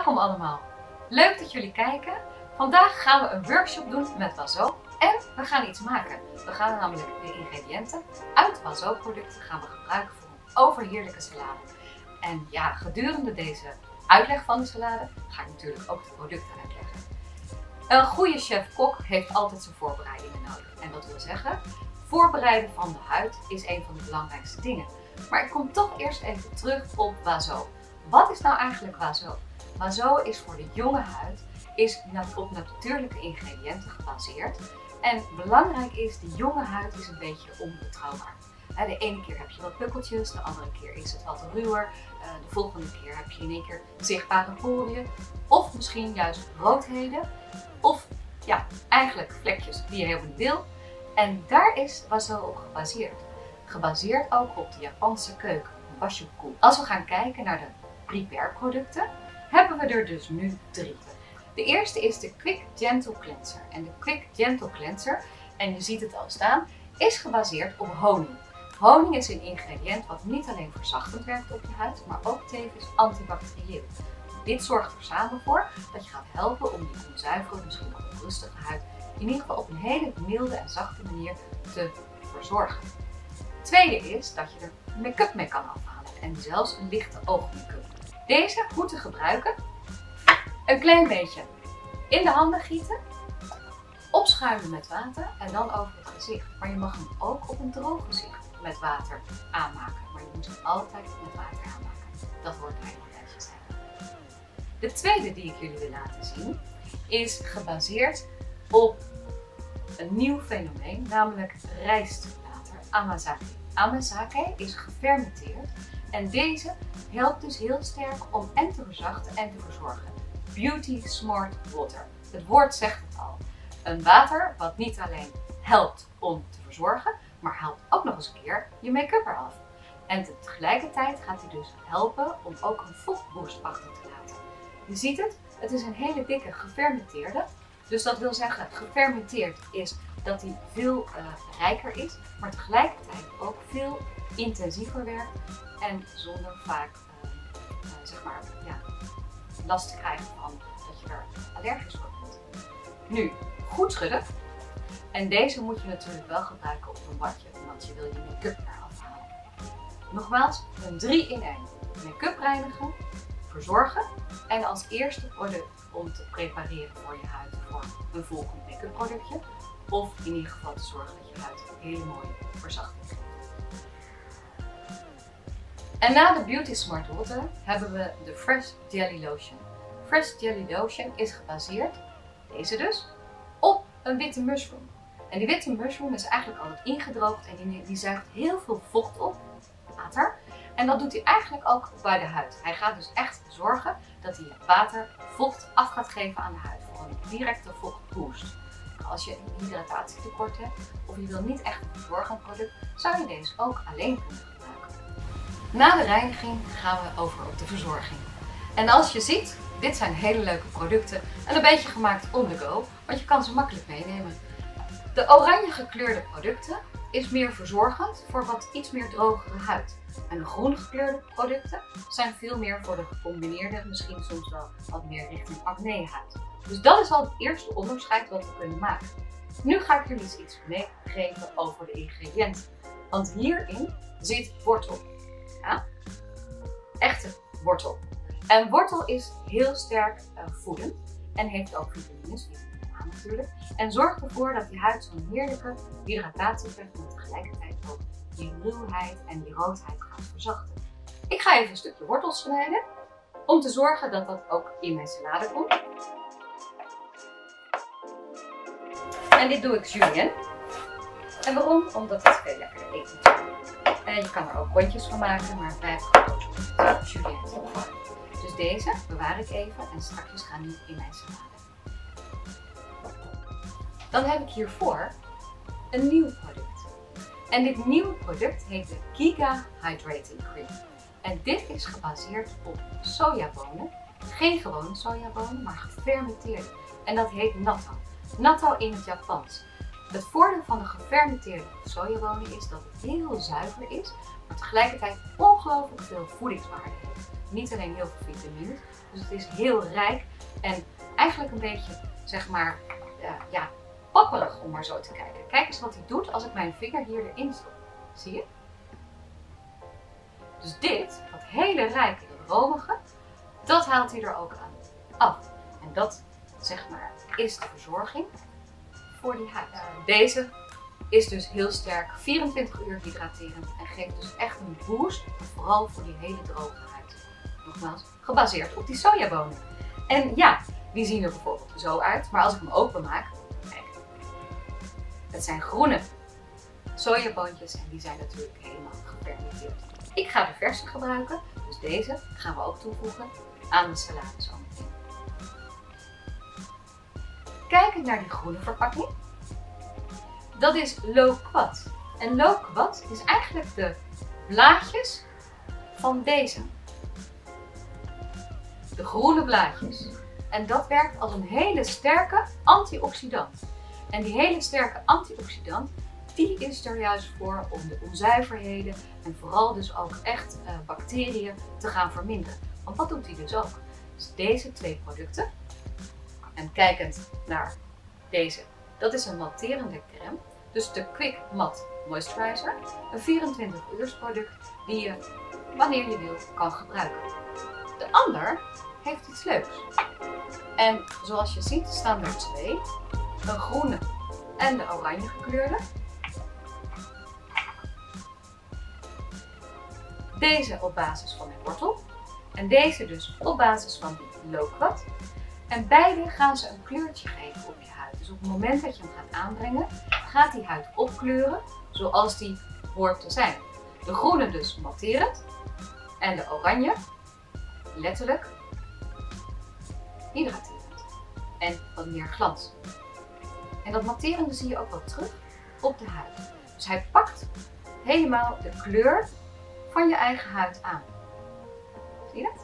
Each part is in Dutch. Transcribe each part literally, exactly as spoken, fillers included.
Welkom allemaal! Leuk dat jullie kijken. Vandaag gaan we een workshop doen met Oiseau en we gaan iets maken. We gaan namelijk de ingrediënten uit Oiseau producten gaan we gebruiken voor een overheerlijke salade. En ja, gedurende deze uitleg van de salade ga ik natuurlijk ook de producten uitleggen. Een goede chef-kok heeft altijd zijn voorbereidingen nodig. En dat wil zeggen, voorbereiden van de huid is een van de belangrijkste dingen. Maar ik kom toch eerst even terug op Oiseau. Wat is nou eigenlijk Oiseau? Oiseau is voor de jonge huid, is op natuurlijke ingrediënten gebaseerd. En belangrijk is, de jonge huid is een beetje onbetrouwbaar. De ene keer heb je wat pukkeltjes, de andere keer is het wat ruwer. De volgende keer heb je in één keer zichtbare poriën. Of misschien juist roodheden. Of ja, eigenlijk vlekjes die je helemaal niet wil. En daar is Oiseau op gebaseerd. Gebaseerd ook op de Japanse keuken, Washoku. Als we gaan kijken naar de prepare producten, hebben we er dus nu drie. De eerste is de Quick Gentle Cleanser. En de Quick Gentle Cleanser, en je ziet het al staan, is gebaseerd op honing. Honing is een ingrediënt wat niet alleen verzachtend werkt op je huid, maar ook tevens antibacterieel. Dit zorgt er samen voor dat je gaat helpen om die onzuivere, misschien ook onrustige huid in ieder geval op een hele milde en zachte manier te verzorgen. Tweede is dat je er make-up mee kan afhalen en zelfs een lichte oogmake-up. Deze goed te gebruiken. Een klein beetje in de handen gieten, opschuimen met water en dan over het gezicht. Maar je mag hem ook op een droog gezicht met water aanmaken. Maar je moet hem altijd met water aanmaken. Dat hoort bij een tijdje zijn. De tweede die ik jullie wil laten zien is gebaseerd op een nieuw fenomeen, namelijk rijstwater, amazake. Amazake is gefermenteerd en deze helpt dus heel sterk om en te verzachten en te verzorgen. Beauty Smart Water. Het woord zegt het al. Een water wat niet alleen helpt om te verzorgen, maar helpt ook nog eens een keer je make-up eraf. En tegelijkertijd gaat hij dus helpen om ook een vochtboost achter te laten. Je ziet het, het is een hele dikke gefermenteerde. Dus dat wil zeggen, gefermenteerd is dat hij veel uh, rijker is, maar tegelijkertijd ook veel intensiever werkt en zonder vaak uh, uh, zeg maar, ja, last te krijgen van dat je er allergisch voor bent. Nu, goed schudden. En deze moet je natuurlijk wel gebruiken op een badje, want je wil je make-up eraf halen. Nogmaals, een drie in één. Make-up reinigen, verzorgen en als eerste product om te prepareren voor je huid voor een volgend make-up productje. Of in ieder geval te zorgen dat je huid een hele mooie verzachting krijgt. En na de Beauty Smart Water hebben we de Fresh Jelly Lotion. Fresh Jelly Lotion is gebaseerd, deze dus, op een witte mushroom. En die witte mushroom is eigenlijk al ingedroogd en die, die zuigt heel veel vocht op, water. En dat doet hij eigenlijk ook bij de huid. Hij gaat dus echt zorgen dat hij water vocht af gaat geven aan de huid voor een directe vochtboost. Als je een hydratatietekort hebt of je wil niet echt een verzorgend product, zou je deze ook alleen kunnen gebruiken. Na de reiniging gaan we over op de verzorging. En als je ziet, dit zijn hele leuke producten en een beetje gemaakt on the go, want je kan ze makkelijk meenemen. De oranje gekleurde producten is meer verzorgend voor wat iets meer drogere huid. En de groen gekleurde producten zijn veel meer voor de gecombineerde, misschien soms wel wat meer richting acne huid. Dus dat is al het eerste onderscheid wat we kunnen maken. Nu ga ik jullie iets meegeven over de ingrediënten. Want hierin zit wortel. Ja? Echte wortel. En wortel is heel sterk uh, voedend en heeft ook vitamines, vitamine A natuurlijk. En zorgt ervoor dat je huid zo'n heerlijke hydratatie krijgt en tegelijkertijd ook die ruwheid en die roodheid gaat verzachten. Ik ga even een stukje wortel snijden om te zorgen dat dat ook in mijn salade komt. En dit doe ik julienne. En waarom? Omdat het veel lekkerder eten is. En je kan er ook rondjes van maken, maar wij hebben gekozen voor julienne. Dus deze bewaar ik even en straks gaan die in mijn salade. Dan heb ik hiervoor een nieuw product. En dit nieuwe product heet de Giga Hydrating Cream. En dit is gebaseerd op sojabonen. Geen gewone sojabonen, maar gefermenteerde. En dat heet natto. Natto in het Japans. Het voordeel van de gefermenteerde sojabonen is dat het heel zuiver is, maar tegelijkertijd ongelooflijk veel voedingswaarde heeft. niet alleen heel veel vitamines, dus het is heel rijk en eigenlijk een beetje, zeg maar, uh, ja, papperig om maar zo te kijken. Kijk eens wat hij doet als ik mijn vinger hier erin stop. Zie je? Dus dit, dat hele rijke romige, dat haalt hij er ook aan af. En dat, zeg maar, is de verzorging voor die huid. Deze is dus heel sterk, vierentwintig uur hydraterend en geeft dus echt een boost, vooral voor die hele droge huid. Nogmaals, gebaseerd op die sojabonen. En ja, die zien er bijvoorbeeld zo uit, maar als ik hem openmaak, kijk, het zijn groene sojaboontjes en die zijn natuurlijk helemaal gefermenteerd. Ik ga de verse gebruiken, dus deze gaan we ook toevoegen aan de salade zometeen. Kijkend naar die groene verpakking, dat is loquat. En loquat is eigenlijk de blaadjes van deze. De groene blaadjes. En dat werkt als een hele sterke antioxidant. En die hele sterke antioxidant, die is er juist voor om de onzuiverheden en vooral dus ook echt uh, bacteriën te gaan verminderen. Want dat doet hij dus ook. Dus deze twee producten, en kijkend naar deze, dat is een matterende crème. Dus de Quick Matte Moisturizer, een vierentwintig uurs product die je wanneer je wil kan gebruiken. De ander heeft iets leuks. En zoals je ziet staan er twee, een groene en de oranje gekleurde. Deze op basis van de wortel en deze dus op basis van die loquat. En beide gaan ze een kleurtje geven op je huid. Dus op het moment dat je hem gaat aanbrengen, gaat die huid opkleuren zoals die hoort te zijn. De groene dus matterend en de oranje letterlijk hydraterend en wat meer glans. En dat matterende zie je ook wel terug op de huid. Dus hij pakt helemaal de kleur van je eigen huid aan. Zie je dat?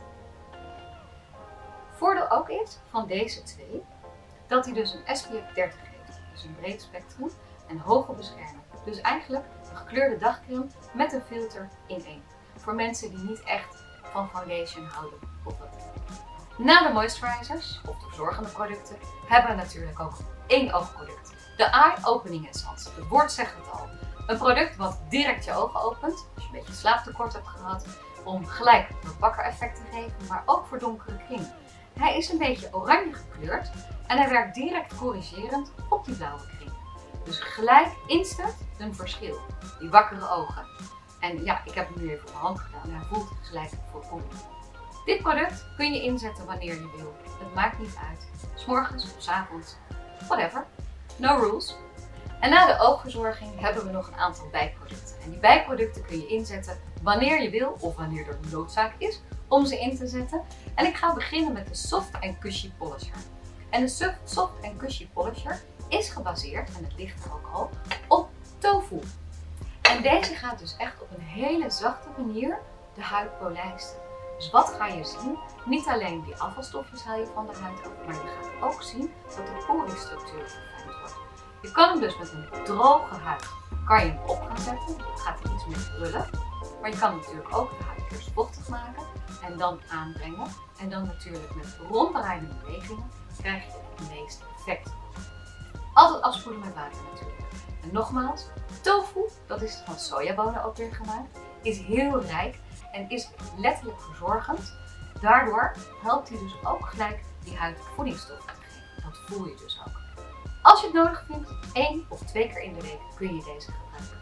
Voordeel ook is van deze twee, dat hij dus een S P F dertig heeft. Dus een breed spectrum en hoge bescherming. Dus eigenlijk een gekleurde dagcreme met een filter in één. Voor mensen die niet echt van foundation houden bijvoorbeeld. Na de moisturizers, of de verzorgende producten, hebben we natuurlijk ook één oogproduct. De Eye Opening Essence. Het woord zegt het al. Een product wat direct je ogen opent, als je een beetje slaaptekort hebt gehad, om gelijk een bakkereffect te geven, maar ook voor donkere kringen. Hij is een beetje oranje gekleurd en hij werkt direct corrigerend op die blauwe kring. Dus gelijk instant een verschil. Die wakkere ogen. En ja, ik heb hem nu even op mijn hand gedaan en hij voelt gelijk voorkomen. Dit product kun je inzetten wanneer je wil. Het maakt niet uit. 's Morgens of 's avonds. Whatever. No rules. En na de oogverzorging hebben we nog een aantal bijproducten. En die bijproducten kun je inzetten wanneer je wil of wanneer er noodzaak is om ze in te zetten. En ik ga beginnen met de Soft and Cushy Polisher. En de Soft and Cushy Polisher is gebaseerd, en het ligt er ook al, op tofu. En deze gaat dus echt op een hele zachte manier de huid polijsten. Dus wat ga je zien? Niet alleen die afvalstofjes haal je van de huid af, maar je gaat ook zien dat de poriestructuur verfijnd wordt. Je kan hem dus met een droge huid kan je hem op gaan zetten. Het gaat er iets meer brullen. Maar je kan natuurlijk ook de huid eerst vochtig maken en dan aanbrengen. En dan natuurlijk met ronddraaiende bewegingen krijg je het meeste effect. Altijd afspoelen met water natuurlijk. En nogmaals, tofu, dat is van sojabonen ook weer gemaakt, is heel rijk en is letterlijk verzorgend. Daardoor helpt hij dus ook gelijk die huid voedingsstoffen te geven. Dat voel je dus ook. Als je het nodig vindt, één of twee keer in de week kun je deze gebruiken.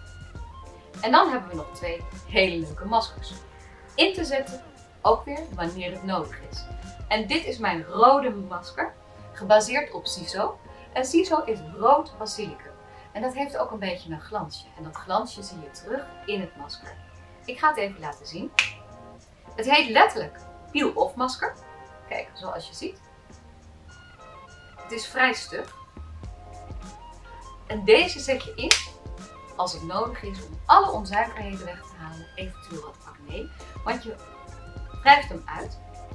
En dan hebben we nog twee hele leuke maskers. In te zetten, ook weer wanneer het nodig is. En dit is mijn rode masker, gebaseerd op Siso. En Siso is rood basilicum. En dat heeft ook een beetje een glansje. En dat glansje zie je terug in het masker. Ik ga het even laten zien. Het heet letterlijk peel-off masker. Kijk, zoals je ziet. Het is vrij stug. En deze zet je in als het nodig is om alle onzuiverheden weg te halen, eventueel wat acne. Want je wrijft hem uit.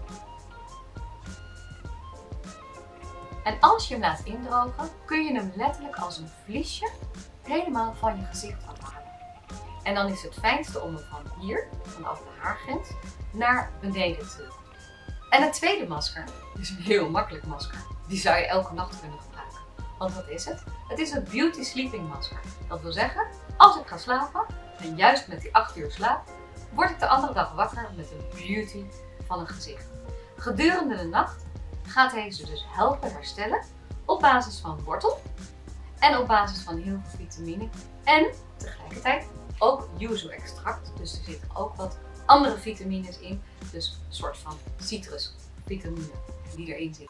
En als je hem laat indrogen, kun je hem letterlijk als een vliesje helemaal van je gezicht afhalen. En dan is het fijnste om hem van hier, vanaf de haargrens, naar beneden te doen. En het tweede masker is een heel makkelijk masker. Die zou je elke nacht kunnen gebruiken. Want wat is het? Het is een beauty sleeping masker. Dat wil zeggen, als ik ga slapen, en juist met die acht uur slaap, word ik de andere dag wakker met een beauty van een gezicht. Gedurende de nacht gaat hij ze dus helpen herstellen op basis van wortel en op basis van heel veel vitamine en tegelijkertijd ook yuzu extract. Dus er zitten ook wat andere vitamines in, dus een soort van citrusvitamine die erin zit.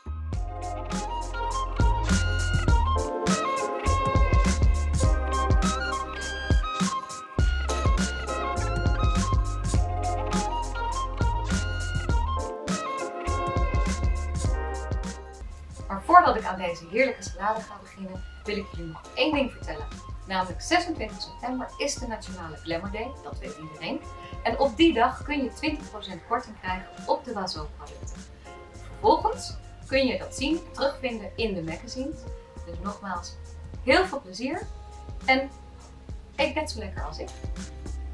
Maar voordat ik aan deze heerlijke salade ga beginnen, wil ik jullie nog één ding vertellen. Namelijk zesentwintig september is de Nationale Glamour Day, dat weet iedereen. En op die dag kun je twintig procent korting krijgen op de Oiseau producten. Vervolgens kun je dat zien, terugvinden in de magazines. Dus nogmaals, heel veel plezier en eet net zo lekker als ik.